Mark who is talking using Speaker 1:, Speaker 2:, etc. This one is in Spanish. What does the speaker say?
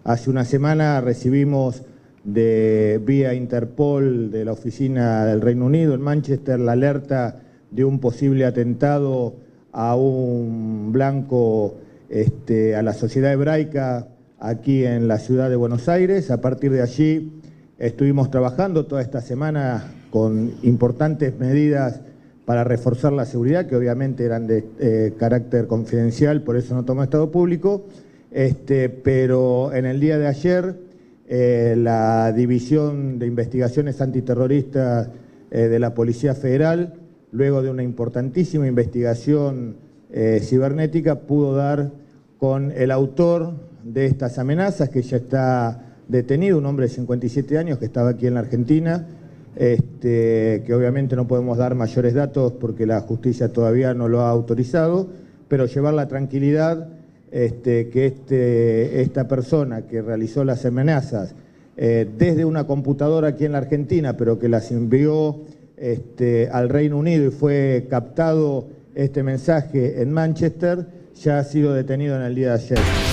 Speaker 1: Hace una semana recibimos vía Interpol de la oficina del Reino Unido en Manchester la alerta de un posible atentado a un blanco a la Sociedad Hebraica aquí en la ciudad de Buenos Aires. A partir de allí estuvimos trabajando toda esta semana con importantes medidas para reforzar la seguridad, que obviamente eran de carácter confidencial, por eso no tomó estado público, pero en el día de ayer la División de Investigaciones Antiterroristas de la Policía Federal, luego de una importantísima investigación cibernética, pudo dar con el autor de estas amenazas, que ya está detenido, un hombre de 57 años que estaba aquí en la Argentina, que obviamente no podemos dar mayores datos porque la justicia todavía no lo ha autorizado, pero llevar la tranquilidad que esta persona que realizó las amenazas desde una computadora aquí en la Argentina, pero que las envió al Reino Unido y fue captado este mensaje en Manchester, ya ha sido detenido en el día de ayer.